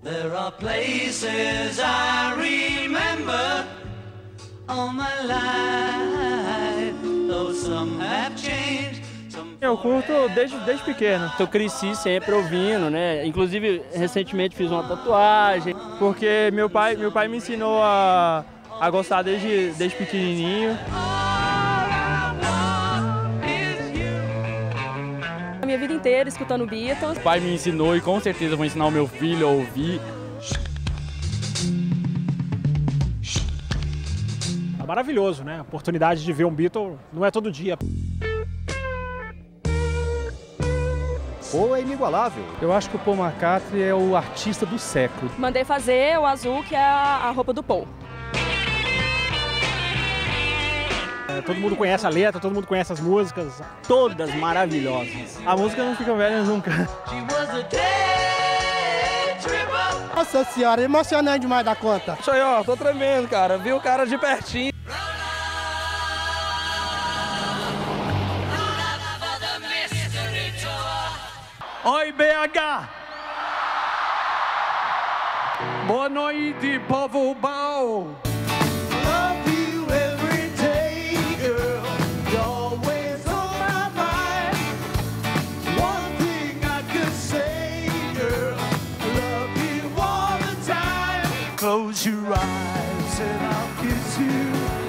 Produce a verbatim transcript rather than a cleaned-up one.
There are places I remember all my life, though some have changed. Eu curto desde, desde pequeno. Eu cresci sempre ouvindo, né? Inclusive, recentemente fiz uma tatuagem. Porque meu pai, meu pai me ensinou a, a gostar desde, desde pequenininho. A minha vida inteira escutando Beatles. O pai me ensinou e com certeza vou ensinar o meu filho a ouvir. É maravilhoso, né? A oportunidade de ver um Beatle não é todo dia. Ou é inigualável. Eu acho que o Paul McCartney é o artista do século. Mandei fazer o azul, que é a, a roupa do Paul. É, todo mundo conhece a letra, todo mundo conhece as músicas. Todas maravilhosas. A música não fica velha nunca. Nossa senhora, emocionante demais da conta. Isso aí, ó, tô tremendo, cara. Vi o cara de pertinho. Oi, B H! Boa noite, povo bom! Love you every day, girl. You're always on my mind. One thing I could say, girl. Love you all the time. Close your eyes and I'll kiss you.